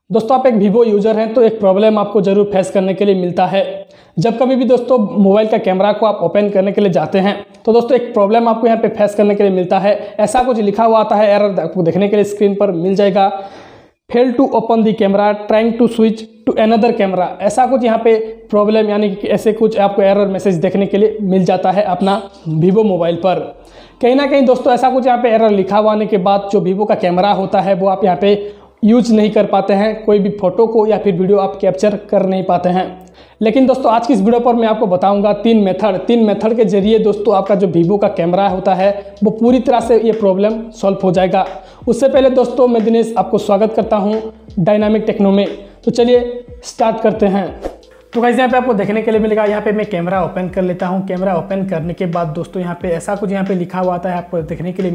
दोस्तों आप एक वीवो यूज़र हैं तो एक प्रॉब्लम आपको ज़रूर फेस करने के लिए मिलता है। जब कभी भी दोस्तों मोबाइल का कैमरा को आप ओपन करने के लिए जाते हैं तो दोस्तों एक प्रॉब्लम आपको यहाँ पे फेस करने के लिए मिलता है। ऐसा कुछ लिखा हुआ आता है, एरर आपको देखने के लिए स्क्रीन पर मिल जाएगा। Fail to open the camera, trying to switch to another camera, ऐसा कुछ यहाँ पे प्रॉब्लम यानी कि ऐसे कुछ आपको एरर मैसेज देखने के लिए मिल जाता है अपना वीवो मोबाइल पर। कहीं ना कहीं दोस्तों ऐसा कुछ यहाँ पे एरर लिखा हुआ आने के बाद जो वीवो का कैमरा होता है वो आप यहाँ पे यूज नहीं कर पाते हैं, कोई भी फोटो को या फिर वीडियो आप कैप्चर कर नहीं पाते हैं। लेकिन दोस्तों आज की इस वीडियो पर मैं आपको बताऊंगा तीन मेथड के जरिए दोस्तों आपका जो वीवो का कैमरा होता है वो पूरी तरह से ये प्रॉब्लम सॉल्व हो जाएगा। उससे पहले दोस्तों मैं दिनेश आपको स्वागत करता हूं डायनामिक टेक्नो में। तो चलिए स्टार्ट करते हैं। तो गाइस यहाँ पे आपको देखने के लिए मिलेगा, यहाँ पे मैं कैमरा ओपन कर लेता हूँ। कैमरा ओपन करने के बाद दोस्तों यहाँ पे ऐसा कुछ यहाँ पे लिखा हुआ आता है, आपको देखने के लिए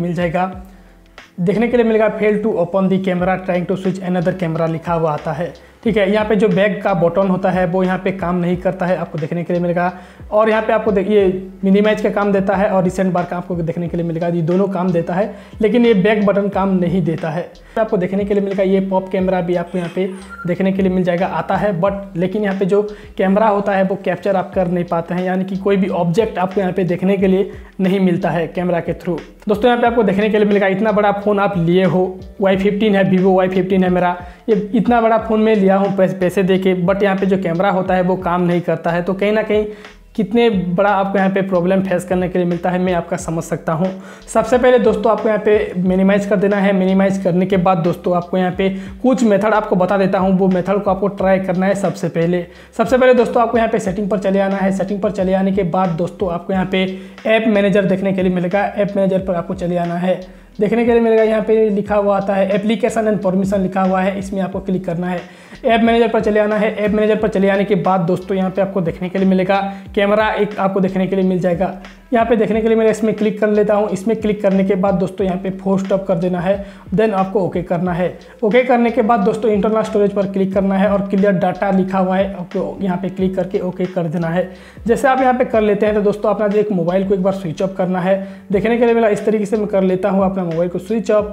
मिलेगा fail to open the camera, trying to switch another camera लिखा हुआ आता है। ठीक है, यहाँ पे जो बैक का बटन होता है वो यहाँ पे काम नहीं करता है, आपको देखने के लिए मिलेगा। और यहाँ पे आपको देखिए मिनिमाइज का काम देता है और रिसेंट बार का आपको देखने के लिए मिलेगा, ये दोनों काम देता है लेकिन ये बैक बटन काम नहीं देता है। आपको देखने के लिए मिलेगा ये पॉप कैमरा भी आपको यहाँ पे देखने के लिए मिल जाएगा, आता है बट लेकिन यहाँ पे जो कैमरा होता है वो कैप्चर आप कर नहीं पाते हैं, यानी कि कोई भी ऑब्जेक्ट आपको यहाँ पे देखने के लिए नहीं मिलता है कैमरा के थ्रू। दोस्तों यहाँ पे आपको देखने के लिए मिलेगा इतना बड़ा फ़ोन आप लिए हो, Y15 है, वीवो Y15 है मेरा, ये इतना बड़ा फ़ोन में लिया हूँ पैसे दे के, बट यहाँ पे जो कैमरा होता है वो काम नहीं करता है। तो कहीं ना कहीं कितने बड़ा आपको यहाँ पे प्रॉब्लम फेस करने के लिए मिलता है मैं आपका समझ सकता हूँ। सबसे पहले दोस्तों आपको यहाँ पे मिनिमाइज़ कर देना है। मिनिमाइज़ करने के बाद दोस्तों आपको यहाँ पे कुछ मेथड आपको बता देता हूँ, वो मेथड को आपको ट्राई करना है। सबसे पहले दोस्तों आपको यहाँ पे सेटिंग पर चले आना है। सेटिंग पर चले आने के बाद दोस्तों आपको यहाँ पे ऐप मैनेजर देखने के लिए मिलेगा। ऐप मैनेजर पर आपको चले आना है। देखने के लिए मिलेगा यहाँ पे लिखा हुआ आता है एप्लीकेशन एंड परमिशन लिखा हुआ है, इसमें आपको क्लिक करना है। ऐप मैनेजर पर चले आना है। ऐप मैनेजर पर चले आने के बाद दोस्तों यहाँ पे आपको देखने के लिए मिलेगा कैमरा, एक आपको देखने के लिए मिल जाएगा। यहाँ पे देखने के लिए मैं इसमें क्लिक कर लेता हूँ। इसमें क्लिक करने के बाद दोस्तों यहाँ पे फोर्स स्टॉप कर देना है, देन आपको ओके करना है। ओके करने के बाद दोस्तों इंटरनल स्टोरेज पर क्लिक करना है और क्लियर डाटा लिखा हुआ है, आपको यहाँ पे क्लिक करके ओके कर देना है। जैसे आप यहाँ पे कर लेते हैं तो दोस्तों अपना जो एक मोबाइल को एक बार स्विच ऑफ करना है। देखने के लिए मेरा इस तरीके से मैं कर लेता हूँ अपना मोबाइल को स्विच ऑफ।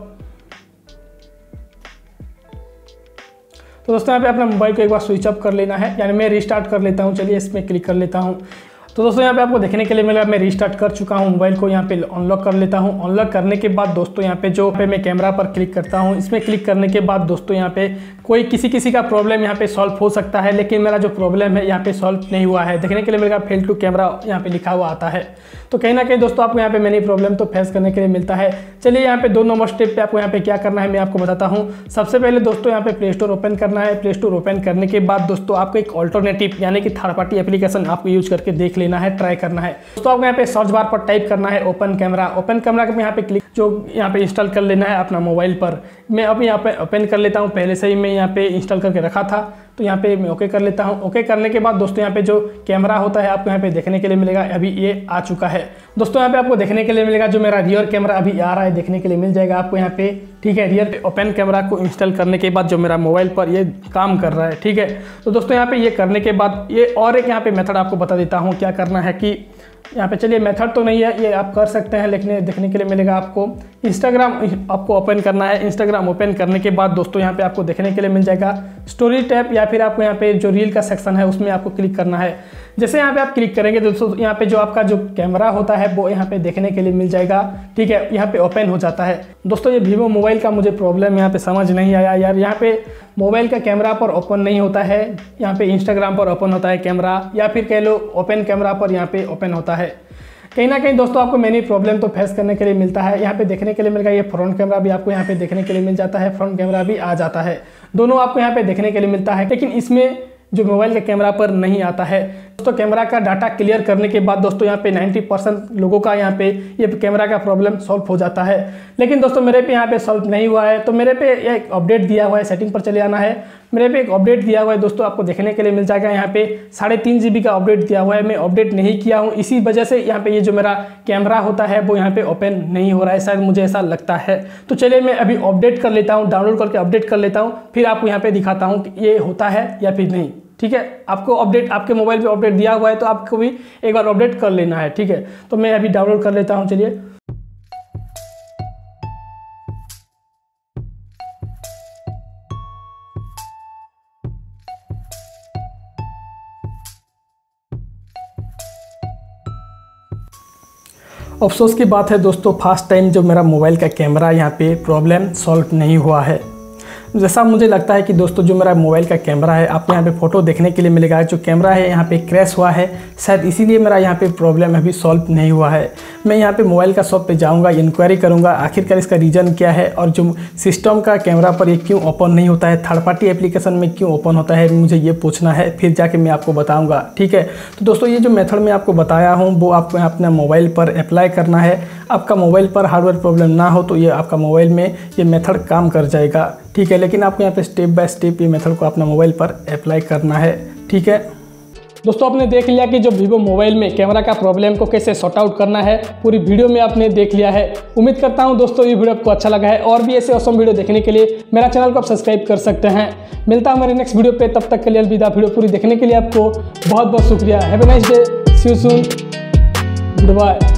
तो दोस्तों यहाँ पे अपना मोबाइल को एक बार स्विच ऑफ कर लेना है, यानी मैं रिस्टार्ट कर लेता हूँ। चलिए इसमें क्लिक कर लेता हूँ। तो दोस्तों यहाँ पे आपको देखने के लिए मिलेगा मैं रिस्टार्ट कर चुका हूँ। मोबाइल को यहाँ पे अनलॉक कर लेता हूँ। अनलॉक करने के बाद दोस्तों यहाँ पे मैं कैमरा पर क्लिक करता हूँ। इसमें क्लिक करने के बाद दोस्तों यहाँ पे कोई किसी का प्रॉब्लम यहाँ पे सॉल्व हो सकता है, लेकिन मेरा जो प्रॉब्लम है यहाँ पे सॉल्व नहीं हुआ है। देखने के लिए मिलेगा फेल टू कैमरा यहाँ पे लिखा हुआ आता है। तो कहीं ना कहीं दोस्तों आपको यहाँ पे मैंने प्रॉब्लम तो फेस करने के लिए मिलता है। चलिए यहाँ पे 2 नंबर स्टेप पे आपको यहाँ पे क्या करना है मैं आपको बताता हूँ। सबसे पहले दोस्तों यहाँ पे प्ले स्टोर ओपन करना है। प्ले स्टोर ओपन करने के बाद दोस्तों आपको एक ऑल्टरनेटिव यानी कि थर्ड पार्टी एप्लीकेशन आपको यूज करके देख लेना है, ट्राई करना है। दोस्तों आपको यहाँ पे सर्च बार पर टाइप करना है ओपन कैमरा। ओपन कैमरा के यहाँ पे क्लिक जो यहाँ पे इंस्टॉल कर लेना है अपना मोबाइल पर। मैं अब यहाँ पे ओपन कर लेता हूँ, पहले से ही मैं यहाँ पे इंस्टॉल करके रखा था, तो यहाँ पे मैं ओके कर लेता हूँ। ओके करने के बाद दोस्तों यहाँ पे जो कैमरा होता है आपको यहाँ पे देखने के लिए मिलेगा, अभी ये आ चुका है। दोस्तों यहाँ पे आपको देखने के लिए मिलेगा जो मेरा रियर कैमरा अभी आ रहा है, देखने के लिए मिल जाएगा आपको यहाँ पे। ठीक है, रियर ओपन कैमरा को इंस्टॉल करने के बाद जो मेरा मोबाइल पर ये काम कर रहा है। ठीक है, तो दोस्तों यहाँ पे ये करने के बाद ये और एक यहाँ पे मेथड आपको बता देता हूँ क्या करना है कि यहाँ पे चलिए मेथड तो नहीं है, ये आप कर सकते हैं, लेकिन देखने के लिए मिलेगा आपको इंस्टाग्राम आपको ओपन करना है। इंस्टाग्राम ओपन करने के बाद दोस्तों यहाँ पे आपको देखने के लिए मिल जाएगा स्टोरी टैब, या फिर आपको यहाँ पे जो रील का सेक्शन है उसमें आपको क्लिक करना है। जैसे यहाँ पे आप क्लिक करेंगे दोस्तों यहाँ पे जो आपका जो कैमरा होता है वो यहाँ पे देखने के लिए मिल जाएगा। ठीक है, यहाँ पे ओपन हो जाता है। दोस्तों ये वीवो मोबाइल का मुझे प्रॉब्लम यहाँ पे समझ नहीं आया यार। यहाँ पे मोबाइल का कैमरा पर ओपन नहीं होता है, यहाँ पे इंस्टाग्राम पर ओपन होता है कैमरा, या फिर कह लो ओपन कैमरा पर यहाँ पे ओपन होता है। कहीं ना कहीं दोस्तों आपको मैंने प्रॉब्लम तो फेस करने के लिए मिलता है। यहाँ पे देखने के लिए मिलेगा ये फ्रंट कैमरा भी आपको यहाँ पे देखने के लिए मिल जाता है, फ्रंट कैमरा भी आ जाता है, दोनों आपको यहाँ पे देखने के लिए मिलता है, लेकिन इसमें जो मोबाइल के कैमरा पर नहीं आता है। दोस्तों कैमरा का डाटा क्लियर करने के बाद दोस्तों यहाँ पे 90% लोगों का यहाँ पे ये कैमरा का प्रॉब्लम सॉल्व हो जाता है, लेकिन दोस्तों मेरे पे यहाँ पे सॉल्व नहीं हुआ है। तो मेरे पे एक अपडेट दिया हुआ है, सेटिंग पर चले आना है। मेरे पे एक अपडेट दिया हुआ है दोस्तों, आपको देखने के लिए मिल जाएगा यहाँ पे 3.5 GB का अपडेट दिया हुआ है। मैं अपडेट नहीं किया हूँ, इसी वजह से यहाँ पे ये जो मेरा कैमरा होता है वो यहाँ पे ओपन नहीं हो रहा है, शायद मुझे ऐसा लगता है। तो चलिए मैं अभी अपडेट कर लेता हूँ, डाउनलोड करके अपडेट कर लेता हूँ, फिर आपको यहाँ पे दिखाता हूँ कि ये होता है या फिर नहीं। ठीक है, आपको अपडेट आपके मोबाइल पे अपडेट दिया हुआ है तो आपको भी एक बार अपडेट कर लेना है। ठीक है, तो मैं अभी डाउनलोड कर लेता हूँ। चलिए अफसोस की बात है दोस्तों, फर्स्ट टाइम जो मेरा मोबाइल का कैमरा यहाँ पे प्रॉब्लम सॉल्व नहीं हुआ है। जैसा मुझे लगता है कि दोस्तों जो मेरा मोबाइल का कैमरा है, आपको यहाँ पे फ़ोटो देखने के लिए मिलेगा, जो कैमरा है यहाँ पे क्रैश हुआ है, शायद इसीलिए मेरा यहाँ पे प्रॉब्लम अभी सॉल्व नहीं हुआ है। मैं यहाँ पे मोबाइल का शॉप पे जाऊँगा, इंक्वायरी करूँगा आखिरकार इसका रीज़न क्या है, और जो सिस्टम का कैमरा पर ये क्यों ओपन नहीं होता है, थर्ड पार्टी एप्लीकेशन में क्यों ओपन होता है, मुझे ये पूछना है, फिर जाके मैं आपको बताऊँगा। ठीक है, तो दोस्तों ये जो मेथड मैं आपको बताया हूँ वो आपको अपने मोबाइल पर अप्लाई करना है। आपका मोबाइल पर हार्डवेयर प्रॉब्लम ना हो तो ये आपका मोबाइल में ये मेथड काम कर जाएगा। ठीक है, लेकिन आपको यहाँ पे स्टेप बाय स्टेप ये मेथड को अपना मोबाइल पर अप्लाई करना है। ठीक है दोस्तों, आपने देख लिया कि जो वीवो मोबाइल में कैमरा का प्रॉब्लम को कैसे सॉर्ट आउट करना है, पूरी वीडियो में आपने देख लिया है। उम्मीद करता हूं दोस्तों ये वीडियो आपको अच्छा लगा है, और भी ऐसे ऑसम वीडियो देखने के लिए मेरा चैनल को आप सब्सक्राइब कर सकते हैं। मिलता हूं हमारे नेक्स्ट वीडियो पे, तब तक के लिए अलविदा। वीडियो पूरी देखने के लिए आपको बहुत बहुत शुक्रिया। Have a nice day, see you soon, good bye.